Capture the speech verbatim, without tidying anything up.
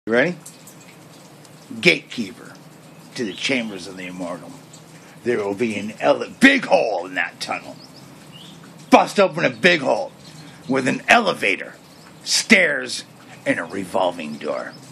You ready? Gatekeeper to the chambers of the immortal. There will be an ele- big hole in that tunnel. Bust open a big hole with an elevator, stairs, and a revolving door.